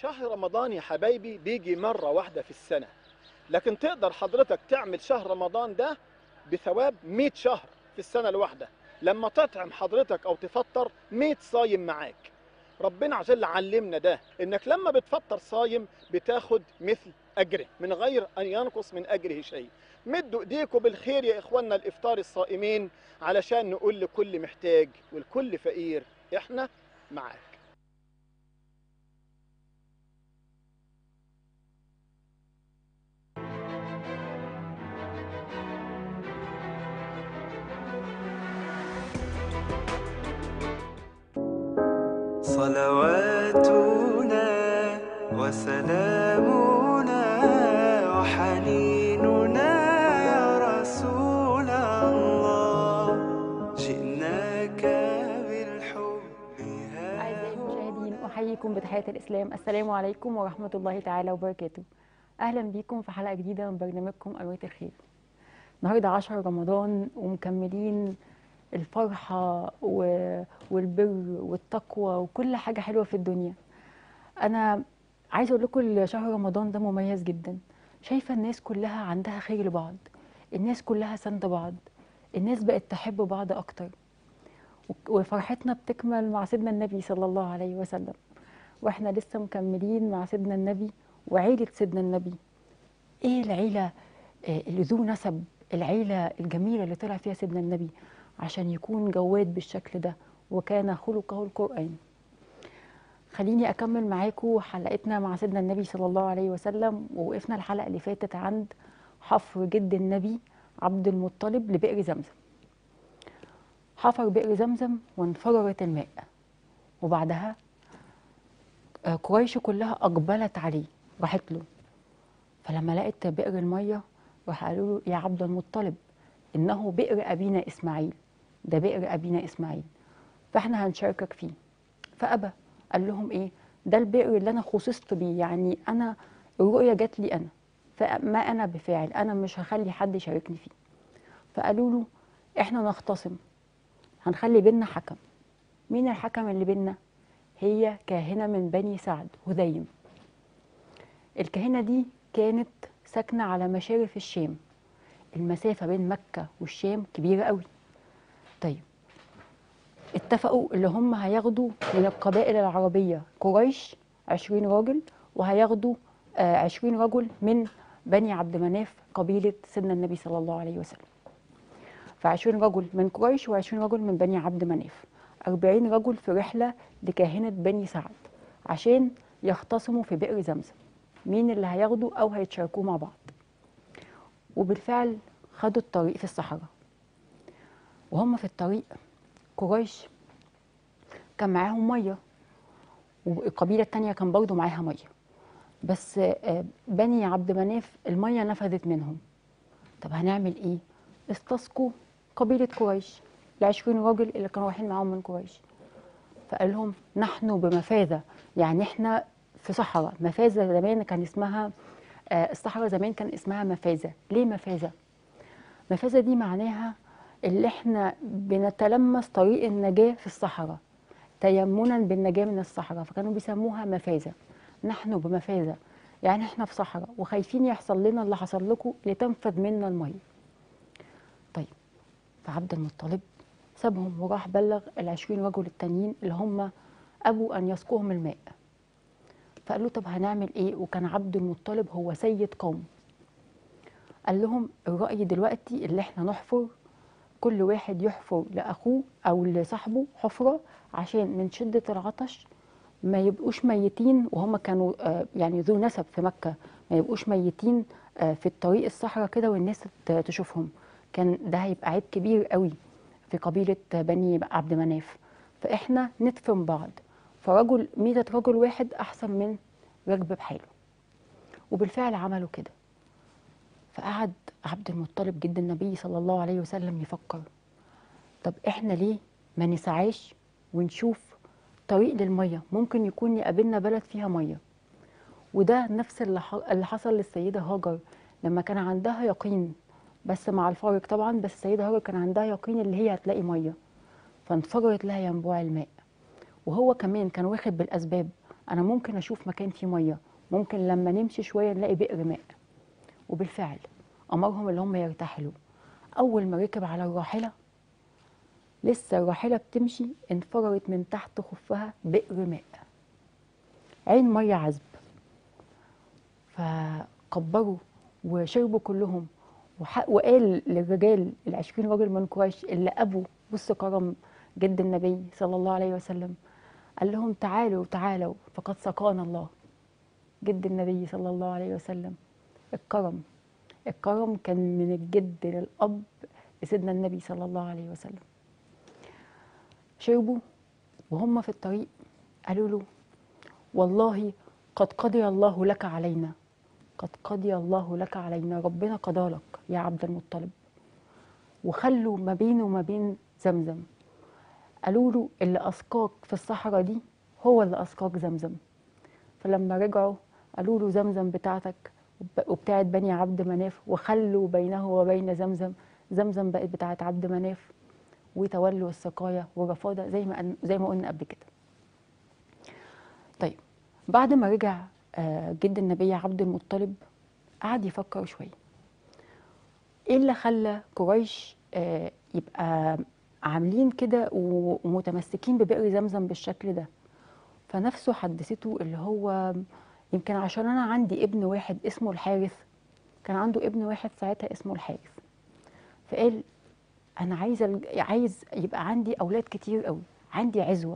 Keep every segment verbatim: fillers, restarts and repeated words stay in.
شهر رمضان يا حبايبي بيجي مرة واحدة في السنة، لكن تقدر حضرتك تعمل شهر رمضان ده بثواب مئة شهر في السنة الواحدة، لما تطعم حضرتك أو تفطر مئة صايم معاك. ربنا عز وجل علمنا ده، إنك لما بتفطر صايم بتاخد مثل أجره من غير أن ينقص من أجره شيء. مدوا إيديكم بالخير يا إخواننا الإفطار الصائمين، علشان نقول لكل محتاج والكل فقير إحنا معاك. صلواتنا وسلامنا وحنيننا يا رسول الله، جئناك بالحب. أعزائي المشاهدين، أحييكم بتحية الإسلام. السلام عليكم ورحمة الله تعالى وبركاته. أهلا بيكم في حلقة جديدة من برنامجكم قناة الخير. النهاردة عشر رمضان ومكملين الفرحة والبر والتقوى وكل حاجة حلوة في الدنيا. أنا عايزة أقول لكم شهر رمضان ده مميز جدا. شايفة الناس كلها عندها خير لبعض، الناس كلها سند بعض، الناس بقت تحب بعض أكتر، وفرحتنا بتكمل مع سيدنا النبي صلى الله عليه وسلم، واحنا لسه مكملين مع سيدنا النبي وعيلة سيدنا النبي. ايه العيلة اللي ذو نسب، العيلة الجميلة اللي طلع فيها سيدنا النبي عشان يكون جواد بالشكل ده، وكان خلقه القرآن. خليني أكمل معاكم حلقتنا مع سيدنا النبي صلى الله عليه وسلم. ووقفنا الحلقة اللي فاتت عند حفر جد النبي عبد المطلب لبئر زمزم. حفر بئر زمزم وانفجرت الماء، وبعدها قريش كلها أقبلت عليه، راحت له. فلما لقت بئر المية راح قالوا له: يا عبد المطلب، إنه بئر أبينا إسماعيل، ده بئر أبينا إسماعيل، فإحنا هنشاركك فيه. فأبى، قال لهم: إيه ده البئر اللي أنا خصصت بيه، يعني أنا الرؤية جات لي أنا، فما أنا بفاعل، أنا مش هخلي حد يشاركني فيه. فقالوا له: إحنا نختصم، هنخلي بينا حكم. مين الحكم اللي بينا؟ هي كاهنة من بني سعد، هذيم. الكاهنة دي كانت ساكنة على مشارف الشام، المسافة بين مكة والشام كبيرة قوي. طيب، اتفقوا اللي هم هياخدوا من القبائل العربية قريش عشرين راجل، وهياخدوا آه عشرين رجل من بني عبد مناف قبيلة سيدنا النبي صلى الله عليه وسلم. فعشرين رجل من قريش وعشرين رجل من بني عبد مناف، أربعين رجل في رحلة لكاهنة بني سعد عشان يختصموا في بئر زمزم مين اللي هياخدوا أو هيتشاركوا مع بعض. وبالفعل خدوا الطريق في الصحراء. وهم في الطريق قريش كان معاهم مية، والقبيلة التانية كان برضو معاها مية، بس بني عبد مناف المية نفذت منهم. طب هنعمل ايه؟ استسقوا قبيلة قريش، العشرين راجل اللي كانوا رايحين معاهم من قريش. فقال لهم: نحن بمفازة، يعني احنا في صحراء. مفازة زمان كان اسمها آه الصحراء زمان كان اسمها مفازة. ليه مفازة؟ مفازة دي معناها اللي احنا بنتلمس طريق النجاة في الصحراء، تيمنا بالنجاة من الصحراء، فكانوا بيسموها مفازة. نحن بمفازة، يعني احنا في صحراء وخايفين يحصل لنا اللي حصل لكم لتنفذ منا المية. طيب، فعبد المطلب سابهم وراح بلغ العشرين رجل التانيين اللي هم أبوا أن يسقوهم الماء. فقال له: طب هنعمل إيه؟ وكان عبد المطلب هو سيد قوم. قال لهم: الرأي دلوقتي اللي احنا نحفر، كل واحد يحفر لأخوه أو لصاحبه حفرة، عشان من شدة العطش ما يبقوش ميتين، وهم كانوا آه يعني ذو نسب في مكة، ما يبقوش ميتين آه في الطريق الصحراء كده والناس تشوفهم. كان ده هيبقى عيب كبير قوي في قبيلة بني عبد مناف، فإحنا ندفن بعض. فرجل ميتة رجل واحد أحسن من ركب بحاله. وبالفعل عملوا كده. فقعد عبد المطلب جد النبي صلى الله عليه وسلم يفكر: طب إحنا ليه ما نسعاش ونشوف طريق للمية؟ ممكن يكون يقابلنا بلد فيها مية. وده نفس اللي حصل للسيدة هاجر لما كان عندها يقين، بس مع الفارق طبعا، بس السيدة هاجر كان عندها يقين اللي هي هتلاقي مية، فانفجرت لها ينبوع الماء. وهو كمان كان واخد بالأسباب، أنا ممكن أشوف مكان فيه مية، ممكن لما نمشي شوية نلاقي بئر ماء. وبالفعل أمرهم اللي هم يرتحلوا. أول ما ركب على الراحلة، لسه الراحلة بتمشي انفجرت من تحت خفها بئر ماء، عين مية عذب. فكبروا وشربوا كلهم. وح- وقال للرجال العشرين راجل من قريش اللي أبوا بص كرم جد النبي صلى الله عليه وسلم، قال لهم تعالوا تعالوا فقد سقانا الله. جد النبي صلى الله عليه وسلم، الكرم الكرم كان من الجد للأب لسيدنا النبي صلى الله عليه وسلم. شربوا وهم في الطريق قالوا له والله قد قضي الله لك علينا، قد قضي الله لك علينا، ربنا قضى لك يا عبد المطلب. وخلوا ما بينه وما بين زمزم. قالوا له اللي أسقاك في الصحراء دي هو اللي أسقاك زمزم. فلما رجعوا قالوا له زمزم بتاعتك وب- وبتاعت بني عبد مناف، وخلوا بينه وبين زمزم، زمزم بقت بتاعت عبد مناف، وتولوا السقاية والرفاضة زي ما قل- زي ما قلنا قبل كده. طيب بعد ما رجع آه، جد النبي عبد المطلب قعد يفكر شوية، ايه اللي خلى قريش آه، يبقى عاملين كده و- ومتمسكين ببئر زمزم بالشكل ده. فنفسه حدثته اللي هو يمكن عشان انا عندي ابن واحد اسمه الحارث، كان عنده ابن واحد ساعتها اسمه الحارث. فقال انا عايز الج- عايز يبقى عندي اولاد كتير قوي، عندي عزوة.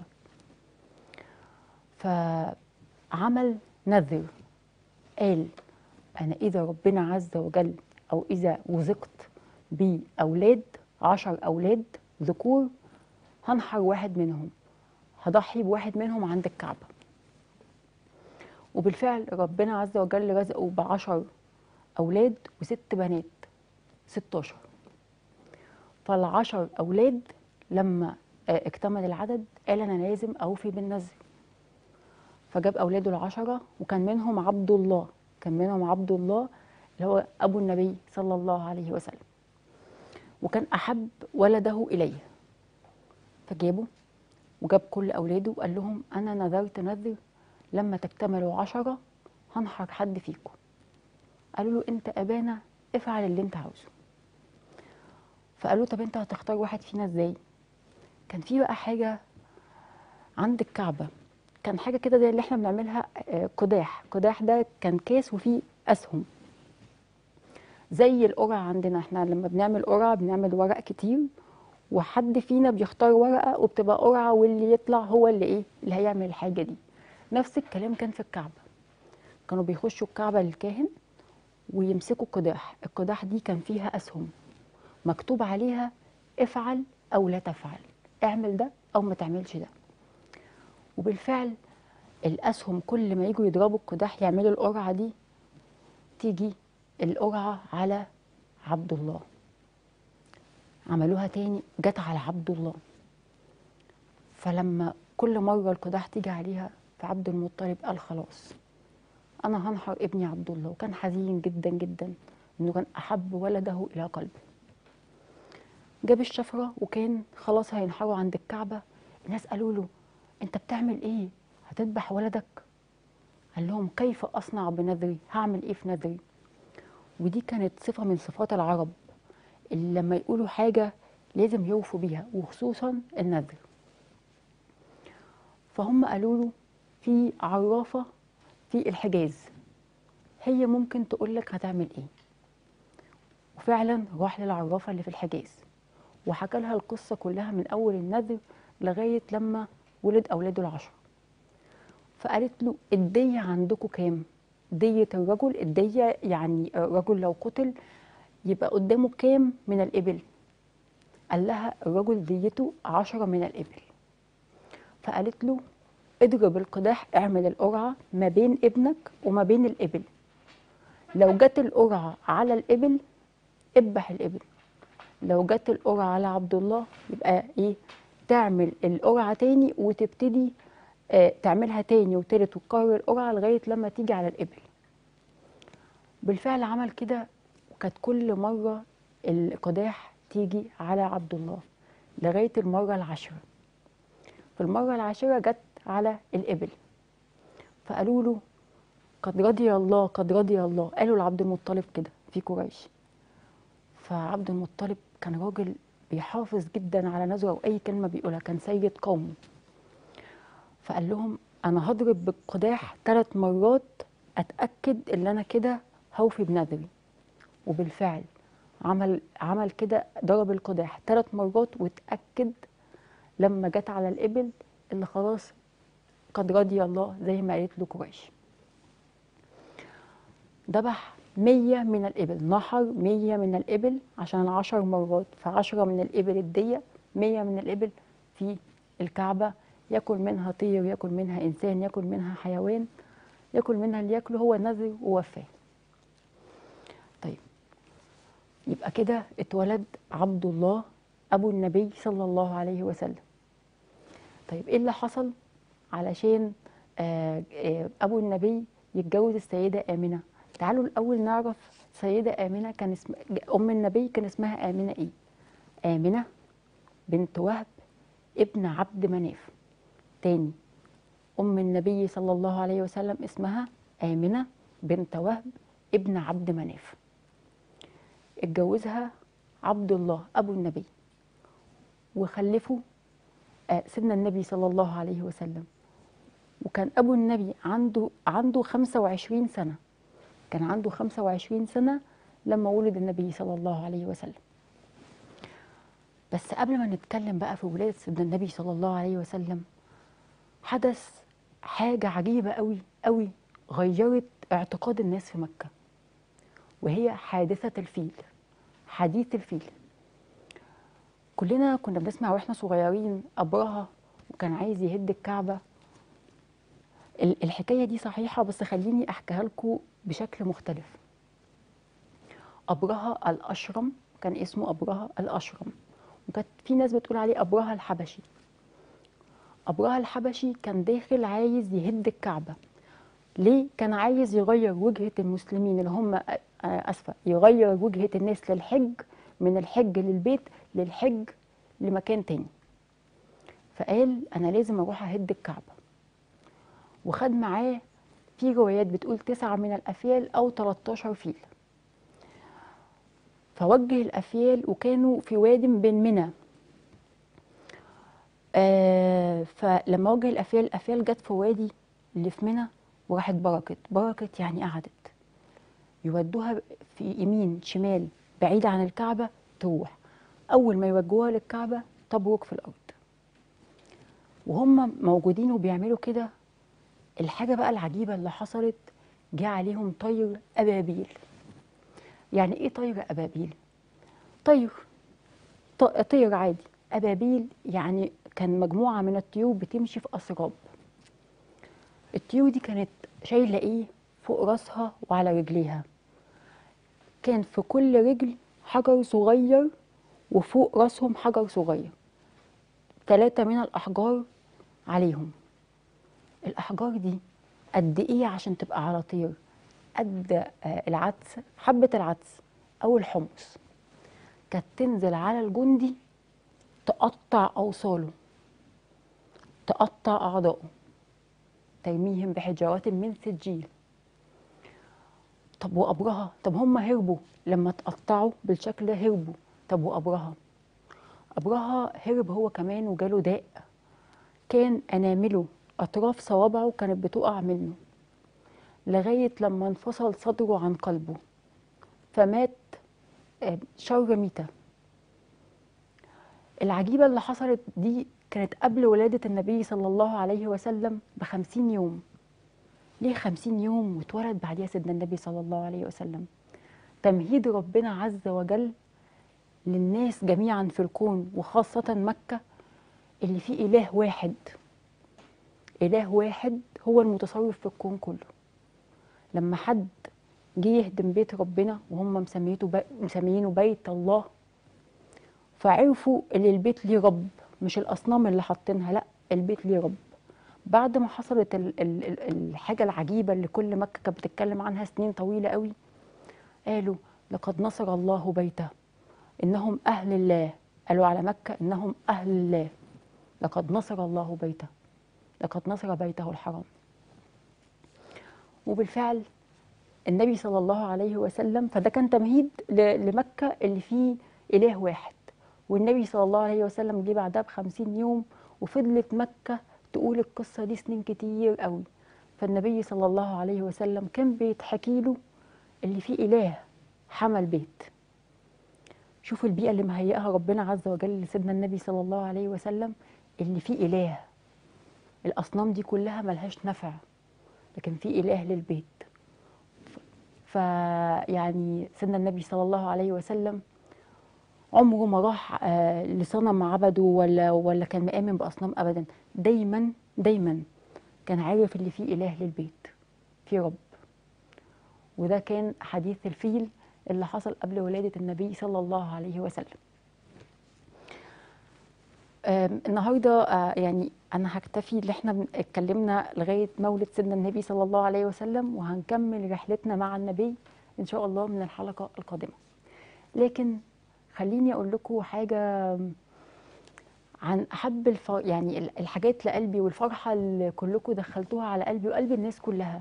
فعمل نذر، قال أنا إذا ربنا عز وجل أو إذا رزقت بأولاد، عشر أولاد ذكور، هنحر واحد منهم، هضحي بواحد منهم عند الكعبة. وبالفعل ربنا عز وجل رزقه بعشر أولاد وست بنات، ستاشر. فالعشر أولاد لما آه، اكتمل العدد قال أنا لازم أوفي بالنذر. فجاب أولاده العشرة وكان منهم عبد الله، كان منهم عبد الله اللي هو أبو النبي صلى الله عليه وسلم، وكان أحب ولده إليه. فجابه وجاب كل أولاده وقال لهم أنا نذرت نذر لما تكتملوا عشرة هنحر حد فيكم. قالوا له أنت أبانا افعل اللي أنت عاوزه. فقالوا له طب أنت هتختار واحد فينا إزاي؟ كان في بقى حاجة عند الكعبة، كان حاجة كده زي اللي احنا بنعملها آه، قداح. قداح ده كان كاس وفيه أسهم زي القرعة عندنا. احنا لما بنعمل قرعة بنعمل ورق كتير، وحد فينا بيختار ورقة وبتبقى قرعة، واللي يطلع هو اللي ايه اللي هيعمل الحاجة دي. نفس الكلام كان في الكعبة، كانوا بيخشوا الكعبة للكاهن ويمسكوا قداح. القداح دي كان فيها أسهم مكتوب عليها افعل أو لا تفعل، اعمل ده أو ما تعملش ده. وبالفعل الأسهم كل ما يجوا يضربوا القداح يعملوا القرعة دي، تيجي القرعة على عبد الله. عملوها تاني جت على عبد الله. فلما كل مرة القداح تيجي عليها، فعبد المطلب قال خلاص أنا هنحر ابني عبد الله. وكان حزين جدا جدا إنه كان أحب ولده إلى قلبه. جاب الشفرة وكان خلاص هينحروا عند الكعبة. الناس قالوا له أنت بتعمل إيه؟ هتذبح ولدك؟ قال لهم كيف أصنع بنذري؟ هعمل إيه في نذري؟ ودي كانت صفة من صفات العرب اللي لما يقولوا حاجة لازم يوفوا بيها، وخصوصا النذر. فهم قالوا له في عرافة في الحجاز هي ممكن تقول لك هتعمل ايه. وفعلا راح للعرافة اللي في الحجاز وحكى لها القصة كلها من أول النذر لغاية لما ولد أولاده العشرة. فقالت له الدية عندكم كام؟ دية الرجل، الدية يعني الرجل لو قتل يبقى قدامه كام من الإبل؟ قال لها الرجل ديته عشرة من الإبل. فقالت له اضرب القداح، اعمل القرعة ما بين ابنك وما بين الإبل. لو جت القرعة على الإبل اذبح الإبل، لو جت القرعة على عبد الله يبقى ايه؟ تعمل القرعة تاني وتبتدي آه تعملها تاني وتالت وتكرر القرعة لغاية لما تيجي على الإبل. بالفعل عمل كده، وكانت كل مرة القداح تيجي على عبد الله لغاية المرة العاشرة. في المرة العاشرة جت على الإبل. فقالوا له قد رضي الله قد رضي الله، قالوا لعبد المطلب كده في قريش. فعبد المطلب كان راجل بيحافظ جدا على نذره واي كلمه بيقولها، كان سيد قومه. فقال لهم انا هضرب بالقداح ثلاث مرات اتاكد ان انا كده هوفي بنذري. وبالفعل عمل عمل كده، ضرب القداح ثلاث مرات واتاكد لما جت على الابل اللي خلاص قد رضي الله زي ما قالت له قريش. ذبح مية من الإبل، نحر مية من الإبل عشان عشر مرات، فعشرة من الإبل الدية، مية من الإبل في الكعبة، يأكل منها طير، يأكل منها إنسان، يأكل منها حيوان، يأكل منها اللي يأكله، هو نذر ووفاه. طيب يبقى كده اتولد عبد الله أبو النبي صلى الله عليه وسلم. طيب إيه اللي حصل علشان آه آه أبو النبي يتجوز السيدة آمنة؟ تعالوا الأول نعرف سيدة آمنة كان اسم أم النبي كان اسمها آمنة إيه؟ آمنة بنت وهب ابن عبد مناف. تاني، أم النبي صلى الله عليه وسلم اسمها آمنة بنت وهب ابن عبد مناف. اتجوزها عبد الله أبو النبي وخلفوا آه سيدنا النبي صلى الله عليه وسلم. وكان أبو النبي عنده عنده خمسة وعشرين سنة، كان عنده خمسة وعشرين سنة لما ولد النبي صلى الله عليه وسلم. بس قبل ما نتكلم بقى في ولادة سيدنا النبي صلى الله عليه وسلم، حدث حاجة عجيبة قوي قوي غيرت اعتقاد الناس في مكة، وهي حادثة الفيل، حديث الفيل. كلنا كنا بنسمع واحنا صغيرين أبرهة وكان عايز يهد الكعبة. الحكاية دي صحيحة بس خليني أحكيها لكم بشكل مختلف. أبرهة الأشرم، كان اسمه أبرهة الأشرم، وكانت في ناس بتقول عليه أبرهة الحبشي. أبرهة الحبشي كان داخل عايز يهد الكعبة. ليه؟ كان عايز يغير وجهة المسلمين اللي هم أسفة، يغير وجهة الناس للحج، من الحج للبيت للحج لمكان تاني. فقال أنا لازم أروح أهد الكعبة، وخد معاه في روايات بتقول تسعة من الأفيال أو تلتاشر فيل. فوجه الأفيال وكانوا في واد بين منى. آه فلما وجه الأفيال، الأفيال جت في وادي اللي في منى وراحت بركت. بركت يعني قعدت، يودوها في يمين شمال بعيدة عن الكعبة تروح. أول ما يوجهوها للكعبة تبرك في الأرض. وهم موجودين وبيعملوا كده، الحاجة بقى العجيبة اللي حصلت، جه عليهم طير أبابيل. يعني إيه طير أبابيل؟ طير طير عادي. أبابيل يعني كان مجموعة من الطيور بتمشي في أسراب. الطيور دي كانت شايلة إيه فوق راسها وعلى رجليها؟ كان في كل رجل حجر صغير وفوق راسهم حجر صغير، ثلاثة من الأحجار عليهم. الأحجار دي قد إيه عشان تبقى على طير؟ قد العدس، حبة العدس أو الحمص. كانت تنزل على الجندي تقطع أوصاله، تقطع أعضائه، ترميهم بحجارات من سجيل. طب وأبرهة؟ طب هم هربوا لما تقطعوا بالشكل ده، هربوا. طب وأبرهة؟ أبرهة هرب هو كمان وجاله داء، كان أنامله أطراف صوابعه كانت بتقع منه لغاية لما انفصل صدره عن قلبه، فمات شر ميتة. العجيبة اللي حصلت دي كانت قبل ولادة النبي صلى الله عليه وسلم بخمسين يوم. ليه خمسين يوم واتولد بعديها سيدنا النبي صلى الله عليه وسلم؟ تمهيد ربنا عز وجل للناس جميعا في الكون، وخاصة مكة اللي فيه إله واحد. إله واحد هو المتصرف في الكون كله. لما حد جه يهدم بيت ربنا وهم مسميته بي... مسميينه بيت الله، فعرفوا ان البيت ليه رب، مش الاصنام اللي حاطينها، لا البيت ليه رب. بعد ما حصلت ال... ال... الحاجه العجيبه اللي كل مكه كانت بتتكلم عنها سنين طويله قوي، قالوا لقد نصر الله بيته انهم اهل الله. قالوا على مكه انهم اهل الله. لقد نصر الله بيته، لقد نصر بيته الحرام. وبالفعل النبي صلى الله عليه وسلم، فده كان تمهيد ل- لمكة اللي فيه إله واحد. والنبي صلى الله عليه وسلم جه بعدها بخمسين يوم، وفضلت مكة تقول القصة دي سنين كتير قوي. فالنبي صلى الله عليه وسلم كان بيتحكي له اللي فيه إله حمل بيت. شوفوا البيئة اللي مهيئها ربنا عز وجل لسيدنا النبي صلى الله عليه وسلم، اللي فيه إله. الأصنام دي كلها ملهاش نفع، لكن في إله للبيت. فيعني سيدنا النبي صلى الله عليه وسلم عمره ما راح آه، لصنم عبده ولا ولا كان مآمن بأصنام أبدا. دايما دايما كان عارف اللي فيه إله للبيت، في رب. وده كان حديث الفيل اللي حصل قبل ولادة النبي صلى الله عليه وسلم. آم، النهارده آه، يعني انا هكتفي اللي احنا بن- اتكلمنا لغايه مولد سيدنا النبي صلى الله عليه وسلم، وهنكمل رحلتنا مع النبي ان شاء الله من الحلقه القادمه. لكن خليني اقول لكم حاجه عن احب الف... يعني ال- الحاجات لقلبي، والفرحه اللي كلكم دخلتوها على قلبي وقلب الناس كلها.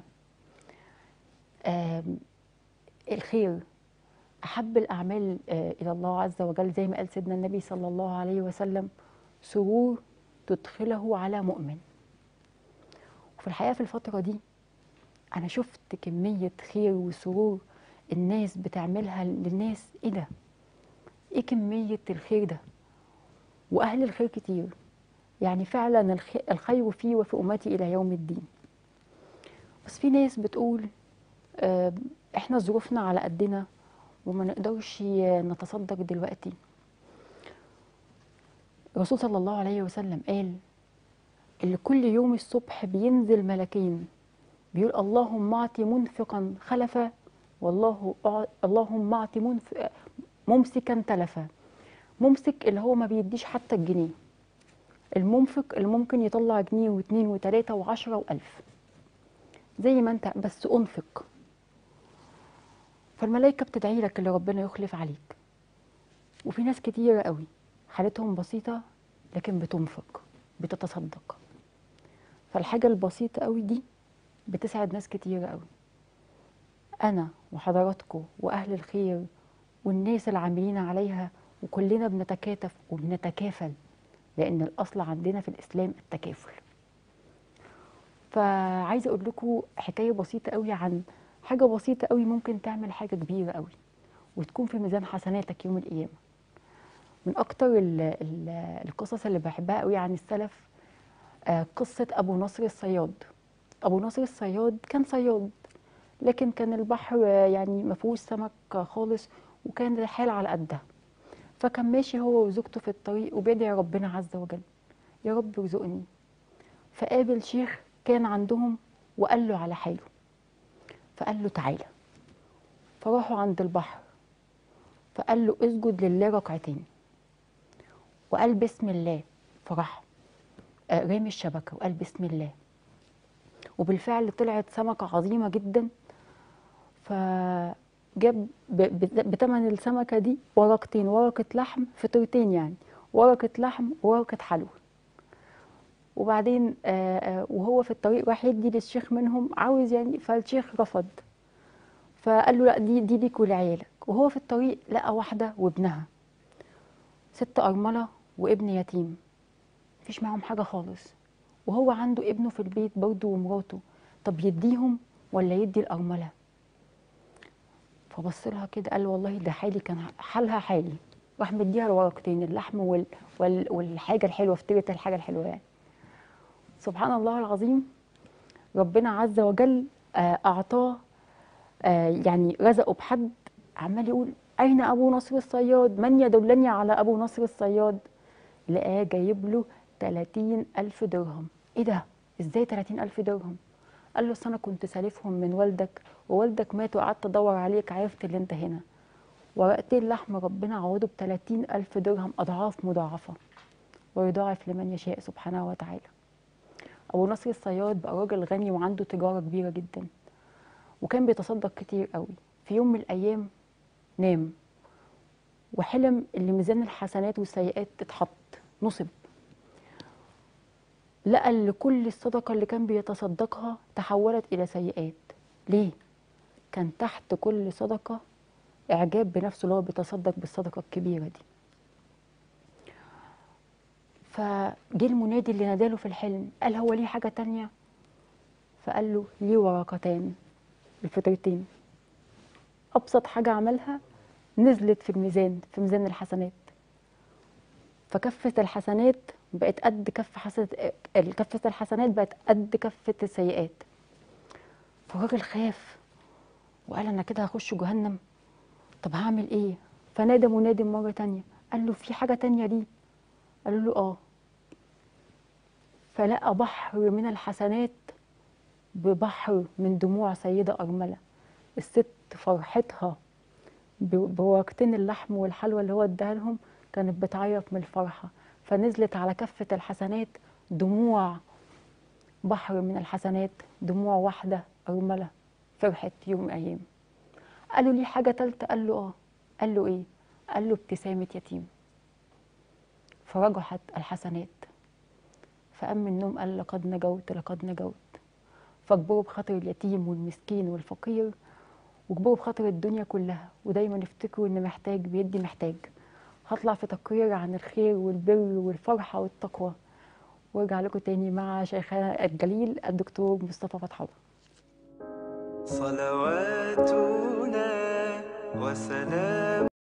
آم، الخير احب الاعمال آه، الى الله عز وجل، زي ما قال سيدنا النبي صلى الله عليه وسلم: سرور تدخله على مؤمن. وفي الحقيقة في الفترة دي أنا شفت كمية خير وسرور الناس بتعملها للناس. إيه ده؟ إيه كمية الخير ده؟ وأهل الخير كتير، يعني فعلا الخ- الخير فيه وفي أمتي إلى يوم الدين. بس في ناس بتقول آه، إحنا ظروفنا على قدنا وما نقدرش نتصدق دلوقتي. الرسول صلى الله عليه وسلم قال اللي كل يوم الصبح بينزل ملكين بيقول: اللهم اعط منفقا خلفا، والله أع- اللهم اعط منف... ممسكا تلفا. ممسك اللي هو ما بيديش حتى الجنيه، المنفق اللي ممكن يطلع جنيه واثنين وثلاثة وعشرة وألف زي ما انت بس انفق. فالملائكة بتدعي لك اللي ربنا يخلف عليك. وفي ناس كتيرة قوي حالتهم بسيطة لكن بتنفق، بتتصدق. فالحاجة البسيطة قوي دي بتسعد ناس كتيرة قوي. أنا وحضراتكم وأهل الخير والناس العاملين عليها، وكلنا بنتكاتف وبنتكافل، لأن الأصل عندنا في الإسلام التكافل. فعايزة أقول لكم حكاية بسيطة قوي عن حاجة بسيطة قوي ممكن تعمل حاجة كبيرة قوي وتكون في ميزان حسناتك يوم القيامة. من أكتر ال ال القصص اللي بحبها قوي عن السلف آه، قصة أبو نصر الصياد. أبو نصر الصياد كان صياد، لكن كان البحر آه، يعني ما فيهوش سمك خالص، وكان الحال على قدها. فكان ماشي هو وزوجته في الطريق وبيدعي ربنا عز وجل: يا رب ارزقني. فقابل شيخ كان عندهم وقال له على حاله، فقال له تعالى. فراحوا عند البحر، فقال له اسجد لله ركعتين، وقال بسم الله. فراح آه، رامي الشبكة وقال بسم الله، وبالفعل طلعت سمكة عظيمة جدا. فجاب ب- ب- بتمن السمكة دي ورقتين، ورقة لحم فطيرتين، يعني ورقة لحم وورقة حلوى. وبعدين آه، آه، وهو في الطريق راح يدي للشيخ منهم، عاوز يعني، فالشيخ رفض. فقال له لا، دي دي ليك ولعيالك. وهو في الطريق لقى واحدة وابنها، ست أرملة وابن يتيم، مفيش معاهم حاجة خالص. وهو عنده ابنه في البيت برضه ومراته. طب يديهم ولا يدي الأرملة؟ فبص لها كده قال والله ده حالي كان حالها حالي. راح مديها الورقتين، اللحم وال وال والحاجة الحلوة، فطيرة الحاجة الحلوة يعني. سبحان الله العظيم، ربنا عز وجل آه، أعطاه آه، يعني رزقه بحد عمال يقول: أين أبو نصر الصياد؟ من يدلني على أبو نصر الصياد؟ لقاه جايب له تلاتين ألف درهم. إيه ده؟ إزاي تلاتين ألف درهم؟ قال له أصل أنا كنت سالفهم من والدك، ووالدك مات وقعدت أدور عليك، عرفت اللي أنت هنا. ورقتين لحم ربنا عوضه ب تلاتين ألف درهم، أضعاف مضاعفة، ويضاعف لمن يشاء سبحانه وتعالى. أبو نصر الصياد بقى راجل غني وعنده تجارة كبيرة جدا، وكان بيتصدق كتير قوي. في يوم من الأيام نام وحلم اللي ميزان الحسنات والسيئات تتحط، نصب. لقى ان كل الصدقة اللي كان بيتصدقها تحولت إلى سيئات. ليه؟ كان تحت كل صدقة إعجاب بنفسه اللي هو بيتصدق بالصدقة الكبيرة دي. فجه المنادي اللي ناداله في الحلم، قال هو ليه حاجة تانية؟ فقال له ليه ورقتان، الفطرتين. أبسط حاجة عملها نزلت في الميزان، في ميزان الحسنات. فكفة الحسنات بقت قد كف حسنة، كفة الحسنات بقت قد كفة السيئات. فالراجل خاف وقال أنا كده هخش جهنم، طب هعمل إيه؟ فنادى منادي مرة تانية، قال له في حاجة تانية دي؟ قالوا له آه. فلقى بحر من الحسنات ببحر من دموع سيدة أرملة. الست فرحتها ب- بورقتين اللحم والحلوى اللي هو اداها لهم كانت بتعيط من الفرحة، فنزلت على كفة الحسنات دموع، بحر من الحسنات، دموع واحدة أرملة فرحت يوم من الأيام. قالوا لي حاجة تالتة؟ قال له آه. قال له إيه؟ قال له ابتسامة يتيم. فرجحت الحسنات، فقام من النوم قال لقد نجوت لقد نجوت. فاجبروا بخاطر اليتيم والمسكين والفقير، واجبروا بخاطر الدنيا كلها، ودايما افتكروا ان محتاج بيدي محتاج. هطلع في تقرير عن الخير والبر والفرحة والتقوى، وارجع لكم تاني مع شيخنا الجليل الدكتور مصطفى فتح الله. صلواتنا وسلام